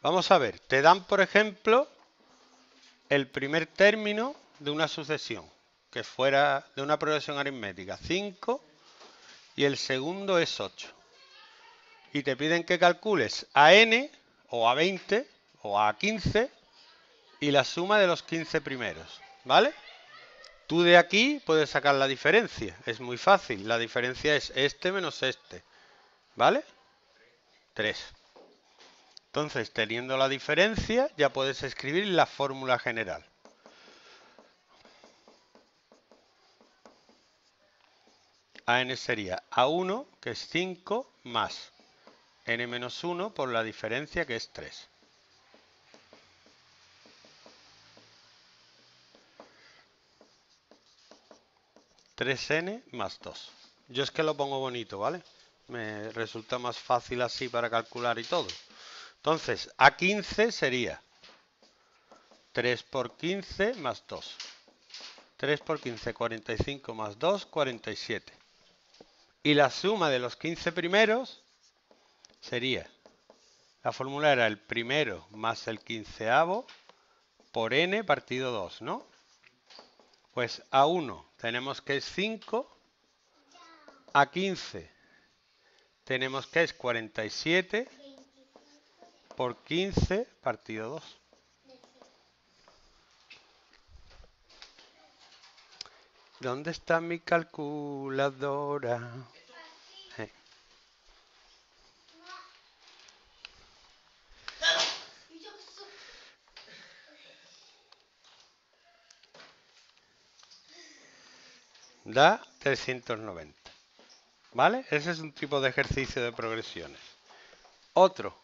Vamos a ver, te dan, por ejemplo, el primer término de una sucesión, que fuera de una progresión aritmética, 5, y el segundo es 8. Y te piden que calcules a n, o a 20, o a 15, y la suma de los 15 primeros, ¿vale? Tú de aquí puedes sacar la diferencia, es muy fácil, la diferencia es este menos este, ¿vale? 3. Entonces, teniendo la diferencia, ya puedes escribir la fórmula general. AN sería A1, que es 5, más n menos 1 por la diferencia, que es 3. n más 2. Yo es que lo pongo bonito, ¿vale? Me resulta más fácil así para calcular y todo. Entonces, A15 sería 3 por 15 más 2. 3 por 15, 45 más 2, 47. Y la suma de los 15 primeros sería, la fórmula era el primero más el quinceavo por n partido 2, ¿no? Pues A1 tenemos que es 5, A15 tenemos que es 47 por 15 partido 2. ¿Dónde está mi calculadora? Da 390. ¿Vale? Ese es un tipo de ejercicio de progresiones. Otro.